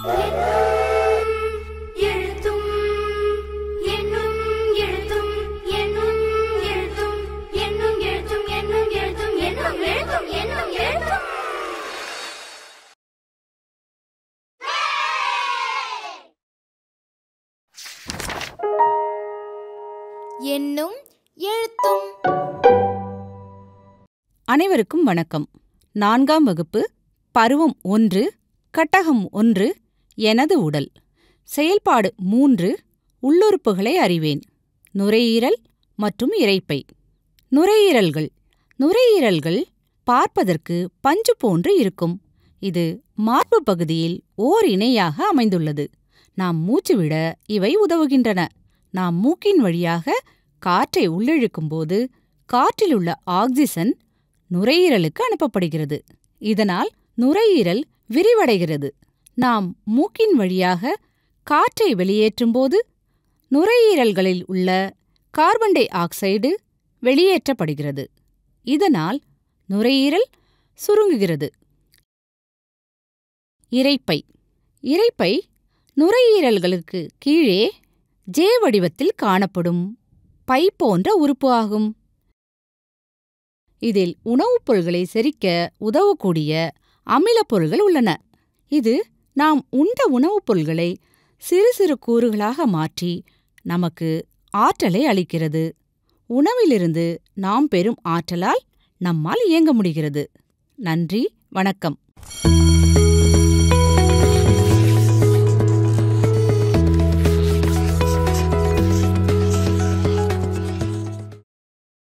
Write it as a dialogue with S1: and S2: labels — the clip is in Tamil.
S1: எண்ணும் எழுத்தும்.
S2: அனைவருக்கும் வணக்கம். 4ஆம் வகுப்பு, பருவம் 1, கட்டகம் 1, எனது உடல். செயல்பாடு 3, உள்ளுறுப்புகளை அறிவேன். நுரையீரல் மற்றும் இரைப்பை. நுரையீரல்கள். நுரையீரல்கள் பார்ப்பதற்கு பஞ்சு போன்று இருக்கும். இது மார்பு பகுதியில் ஓர் இணையாக அமைந்துள்ளது. நாம் மூச்சுவிட இவை உதவுகின்றன. நாம் மூக்கின் வழியாக காற்றை உள்ளிழுக்கும்போது காற்றிலுள்ள ஆக்சிஜன் நுரையீரலுக்கு அனுப்பப்படுகிறது. இதனால் நுரையீரல் விரிவடைகிறது. நாம் மூக்கின் வழியாக காற்றை வெளியேற்றும்போது நுரையீரல்களில் உள்ள கார்பன் டை ஆக்சைடு வெளியேற்றப்படுகிறது. இதனால் நுரையீரல் சுருங்குகிறது. இரைப்பை. இரைப்பை நுரையீரல்களுக்கு கீழே ஜே வடிவத்தில் காணப்படும் பை போன்ற உறுப்பு ஆகும். இதில் உணவுப் பொருள்களை செரிக்க உதவக்கூடிய அமிலப் பொருள்கள் உள்ளன. இது நாம் உண்ட உணவுப் பொருள்களை சிறு சிறு கூறுகளாக மாற்றி நமக்கு ஆற்றலை அளிக்கிறது. உணவிலிருந்து நாம் பெறும் ஆற்றலால் நம்மால் இயங்க முடிகிறது. நன்றி, வணக்கம்.